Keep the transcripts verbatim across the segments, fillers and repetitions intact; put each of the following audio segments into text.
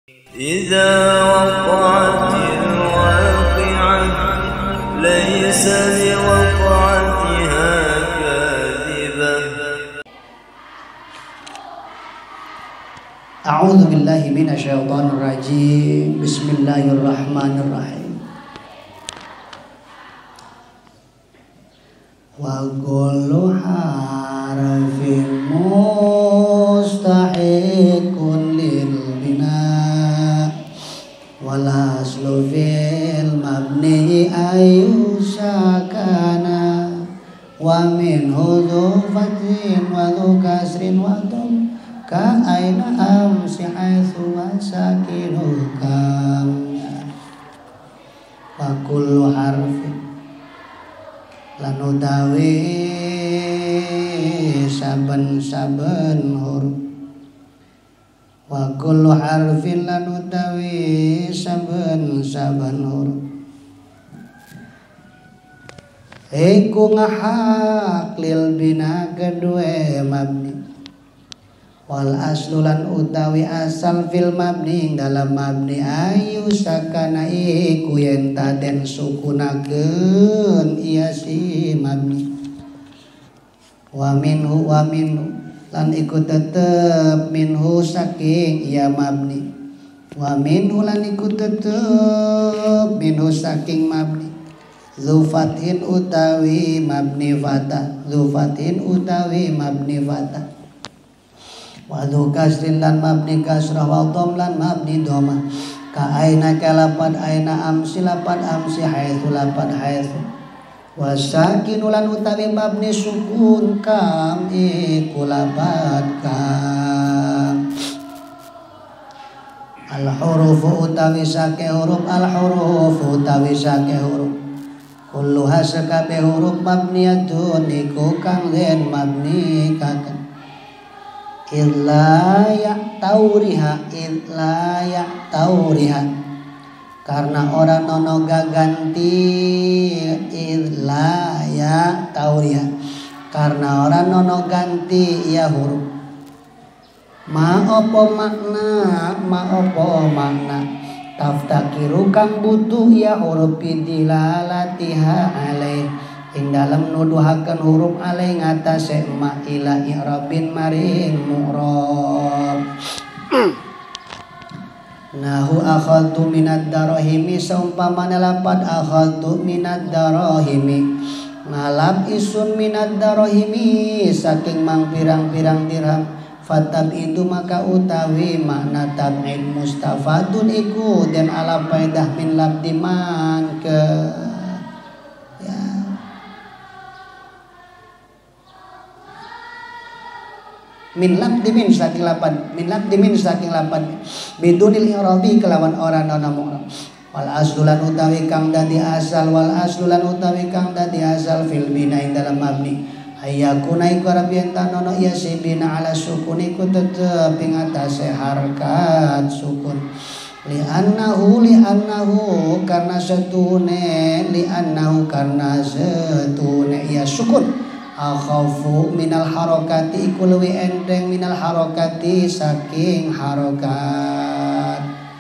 إذا وقعت الواقعة ليس لوقعتها كاذبة. أعوذ بالله من الشيطان الرجيم. بسم الله الرحمن الرحيم. وكل حرف مستحق للبناء والأصل في المبني أن يسكن ومنه ذو فتح وذو كسر وضم كأين أمس حيث وساكنه كم وكل حرف lan utawi saben-saben huruf wa kullu harfin lan utawi saben-saben huruf iku ngahak lil bina kedue mabni wal aslu lan utawi asal fil mabni dalam mabni ayu sakana iku yen taden sukunakeun iya si mabni wa minhu wa minhu lan iku tetep minhu saking iya mabni wa minhu lan iku tetep minhu saking mabni zu fathin utawi mabni fatah zu fathin utawi mabni fatah wa dhu kasrin lan mabni kasrah wa dhom lan mabni dhamma ka aina kalapad aina amsi lapad amsi haitsu lapad haitsu wa sakinu lan utawi mabni sukun kam iku lapad kam al huruf utawi sake huruf al huruf utawi sake huruf kulluha sakabeh huruf mabniyatun iku kang den mabni kaken illa ya tauriha illa ya tauriha karena orang nono gaganti illa ya tauriha karena orang nono ganti ya huruf ma opo makna ma opo makna taftakiru kang butuh ya huruf dilalatiha alaih ing dalam nuduhaken huruf alai ngatasé ma ila i'rabin maring mu'rab nahu akhadtu minad darahimi saumpamana lapad akhadtu minad darahimi ngalap isun minad darahimi saking mang pirang-pirang dirham fatab itu maka utawi makna tab'id mustafadun iku den ala faidah min labdiman ke ya min labdi min saking lapan min labdi min saking lapan bidunil i'rabi kelawan ora ana mu'rab wal aslulan utawi kang dadi asal wal aslulan utawi kang dadi asal fil bina ing dalam mabni ayakuna iku arep yen tanono ya si bina ala sukun iku tetep ing atase harkat sukun li annahu li annahu karena setune li annahu karena setune ya sukun akhafu minal harokati iku luwi enteng minal harokati saking harokat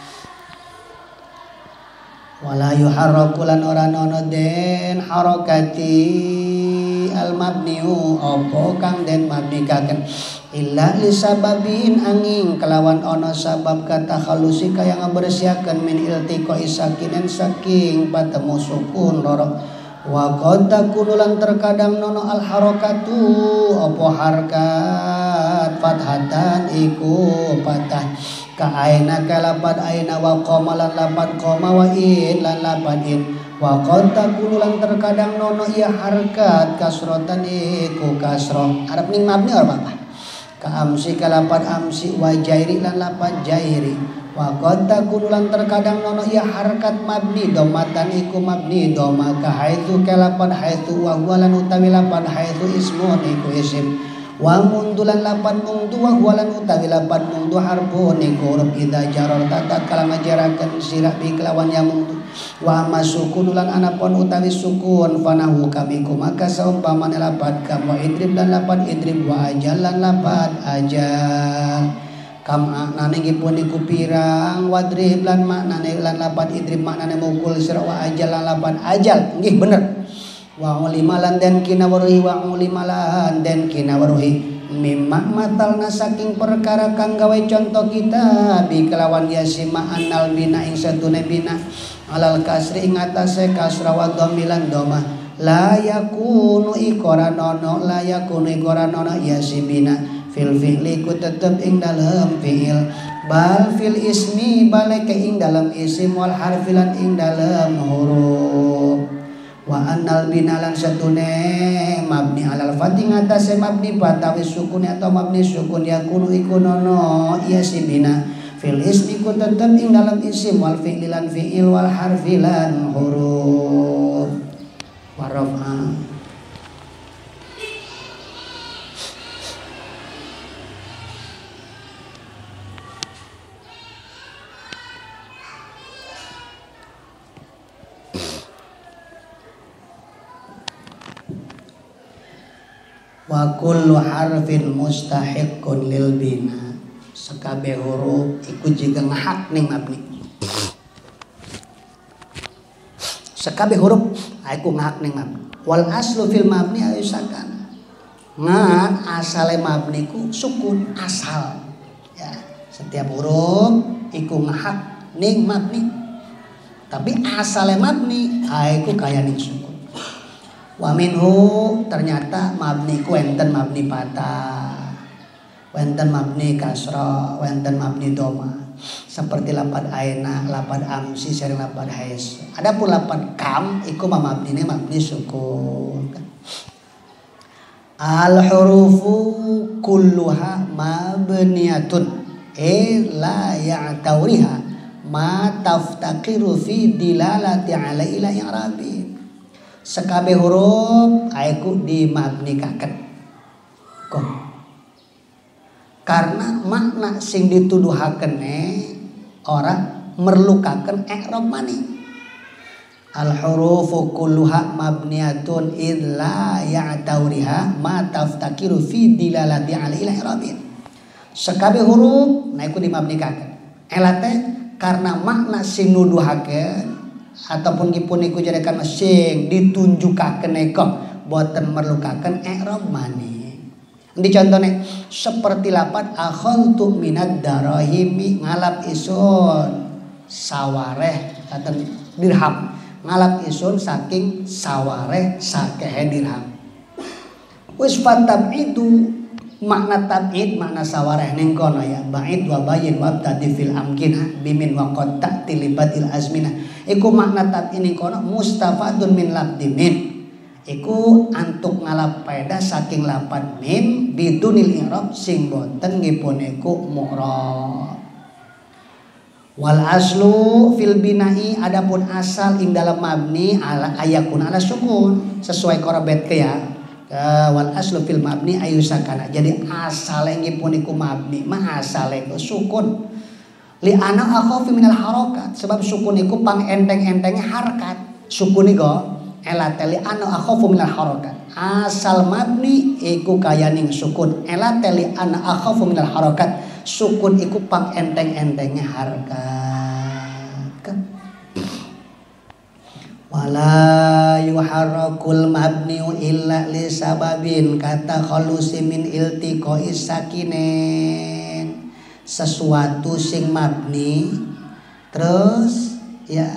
wala yuharraku lan ora nono den harokati al mabniu opo kang den mabnikaken illa li sababin angin kelawan ono sabab kata khalusi kaya ngabersiaken min iltiqo isakinen saking patemu sukun loro wa qad takunu lan terkadang nono al harakatu apa harkat fathatan iku patah ka aina kalapad aina wa qama lan lapad qama wa in lan lapad in wa qad takunu lan terkadang nono ya harkat kasrotan iku kasroh arep ning mabni ora apa ka amsi kalapad amsi wa jairi lan lapad jairi wa qad takunu lan terkadang nono ya harkat mabni dhammatan iku mabni dhamma ka haitsu kalapan haitsu wa huwa lan utawi lapan haitsu ismun iku isim wa mundulan lapan mundu wa huwa lan utawi lapan mundu harfun iku huruf idza jaror tatkala ngajaraken sira bi kelawan ya mundu wa masukun lan anapun utawi sukun fanahu kamiku maka saumpamane lapan kam wa idrib lan lapan idrib wa ajal lan lapan ajal kam maknane gipun iku pirang wadrib lan maknane lan lapan idrib maknane mukul sira wa ajal lan lapan ajal nggih bener wa ulima lan den kinawaruhi wa ulima lan den kinawaruhi mimma matalna saking perkara kang gawe contoh kita bi kelawan yasima annal bina ing satune bina alal kasri ing atase kasra wa dhamilan dhamma la yakunu ikoranono la yakunu ikoranono yasibina fil fi'li ku tetep ing dalam fi'il bal fil ismi balik ing dalam isim wal harfilan ing dalam huruf wa annal binalan satune mabni alal fathi ngatase mabni batawi sukun atau mabni sukun yakunu ikunono iya si bina fil ismi ku tetep ing dalam isim wal fi'lilan fi'il wal harfilan huruf warafa wa kullu harfin mustahiqqun lil bina sakabeh huruf iku jiga ngahak ning mabni sakabeh huruf iku ngahak ning mabni wal aslu fil mabni ayu sakana ngan asale mabni ku sukun asal ya setiap huruf iku ngahak ning mabni tapi asale mabni iku kaya ning sukun wa minhu ternyata mabni ku enten mabni patah wenten mabni kasra wenten mabni doma seperti lapad aina lapad amsi sering lapad hais adapun lapad kam iku mabnine mabni sukun al hurufu kulluha mabniyatun e la ya'tawriha ma taftaqiru fi dilalati ala ila i'rabi sekabe huruf aiku dimabnikaken kok karena makna sing dituduhakene ora merlukaken i'rab mani al hurufu kulluha mabniyatun illa ya'tawriha ma taftakiru fi dilalati ala ila i'rabin sekabe huruf naiku dimabnikaken elate karena makna sing nuduhaken ataupun kipun iku jadikan sing ditunjukaken eko boten merlukaken i'rab mani. Di contone seperti lapat akhaltu minad darahimi ngalap isun sawareh atau dirham ngalap isun saking sawareh sakehe dirham. Wis fatab'idu makna tab'id makna sawareh ning kono ya ba'id wa bayin wa tadi fil amkinah bimin wa qad ta'ti libatil azminah iku makna tab'id ning kono mustafadun min labdimin iku antuk ngalap faedah saking lapan min bidunil i'rab sing boten ngipun iku mu'rab wal aslu fil binai adapun asal ing dalam mabni ala ayakun ala sukun sesuai korobet ke ya Uh, wal aslu fil mabni ayu sakana jadi asal yang pun iku mabni mah asal iku sukun li ana akhafu minal harakat sebab sukun iku pang enteng-entenge harakat sukun iku elateli ana akhafu minal harakat asal mabni iku kaya ning sukun elateli ana akhafu minal harakat sukun iku pang enteng-entenge harakat wala yuharrakul mabniu illa li sababin kata khalusi min iltiqai sakinen sesuatu sing mabni terus ya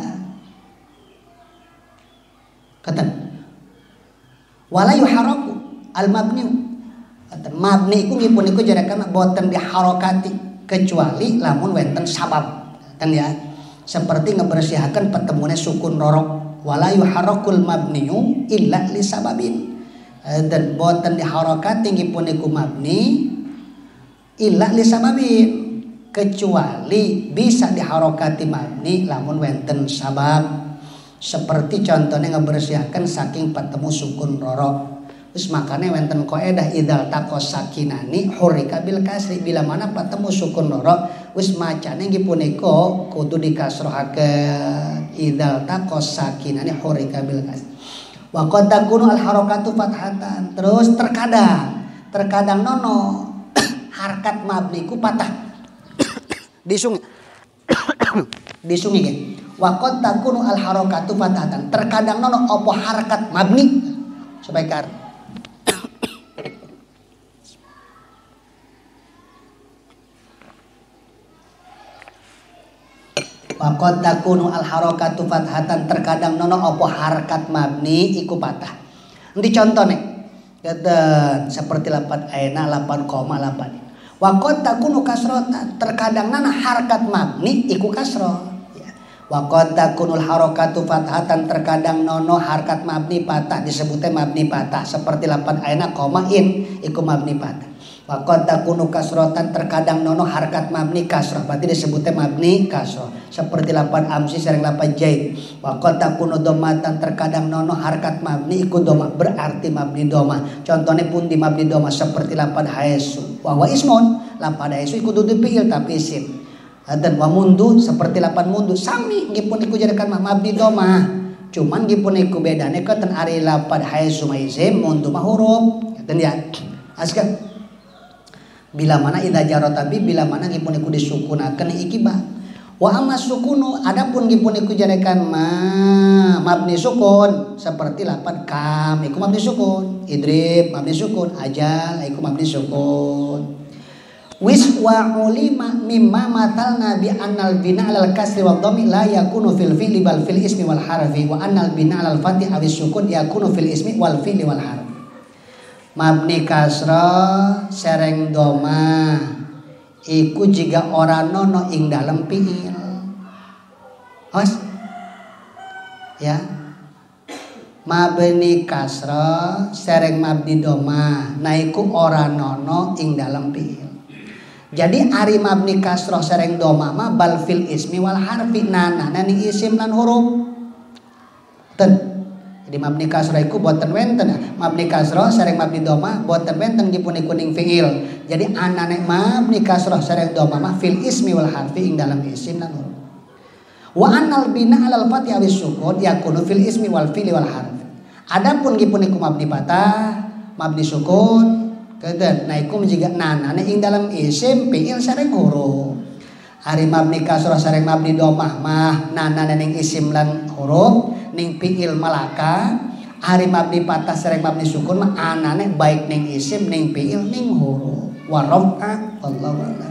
kata wala yuharraku al mabniu kata mabni iku ngipun iku jarakan boten diharokati kecuali lamun wenten sabab kan ya seperti ngebersihaken petemune sukun rorok wala yuharrakul mabniu illa li sababin dan boten diharokati nggipun iku mabni illa li sababin kecuali bisa diharokati mabni lamun wenten sabab seperti contohnya ngebersihaken saking petemu sukun rorok terus makanya wenten qaedah idzal taqos sakinani hurrika bil kasri bila mana petemu sukun rorok wis macane nggih punika kudu dikasrohaken idzal taqos sakinani hurrika bil kasri wa qad takunu al harakatu fathatan terus terkadang terkadang nono harkat mabni ku patah Disungi. Disungi ge. Wa qad takunu al harakatu fatatan. Terkadang nono opo harakat mabni supaya kar. Wa qad takunu al harakatu fathatan. Terkadang nono opo harakat mabni iku patah. Nanti contoh nih. Keten seperti lapan ayeuna lapan koma delapan. Wa qad takunu kasratan. Terkadang nana harakat mabni iku kasroh. Wa qad takunul harakatu fathatan. Terkadang nono harakat mabni patah disebutnya mabni patah seperti lapan ayeuna koma in iku mabni patah. Wa qad takunu kasrotan. Terkadang nono harakat mabni kasroh berarti disebutnya mabni kasroh seperti lapan amsi sareng lapan jaid. Wa qad takunu domatan. Terkadang nono harakat mabni iku doma berarti mabni doma. Contohnya pun di mabni doma seperti lapan haesu. Wa wa ismun lapan haesu iku dudu fiil tapi isim. Dan wa mundu seperti lapan mundu sami gipun iku jadikan mabni doma. Cuman gipun iku bedane keten ari lapan haesu ma isim mundu mah huruf. Keten ya. Askan bila mana idza jarota bi bila mana gipun iku disukunakeun iki ba. Wa amma sukunu adapun gipun iku jadikan ma mabni sukun seperti lapan kam iku mabni sukun, idrib mabni sukun, ajal iku mabni sukun. Wis wa ulima mimma matalna bi annal bina alal kasri wa dhammi la yakunu fil fi'li bal fil ismi wal harfi wa annal bina alal fathi aw sukun yakunu fil ismi wal fi'li wal harfi. Mabni kasra sereng doma iku jiga ora nono ing dalem fi'il. Hos ya. Mabni kasra sereng mabni doma nah iku ora nono ing dalem fi'il. Jadi ari mabni kasroh sereng doma ma bal fil ismi wal harfi nana nani isim lan huruf. Ten. Jadi mabni kasroh iku boten wenten. Mabni kasroh sereng mabni doma boten wenten dipun kuning fiil. Jadi anane mabni kasroh sereng doma ma fil ismi wal harfi ing dalam isim lan huruf. Wa annal bina alal fathi awis sukun yakunu fil ismi wal fi'li wal harfi. Adapun dipun iku mabni patah, mabni sukun keden nah iku jiga nanane ing dalam isim fiil sareng huruf. Ari mabni kasroh sareng mabni domah mah nanane ning isim lan huruf ning fiil malaka. Ari mabni patah sareng mabni sukun mah anane baik ning isim ning fiil ning huruf. Wa rafa Allahu a'lam.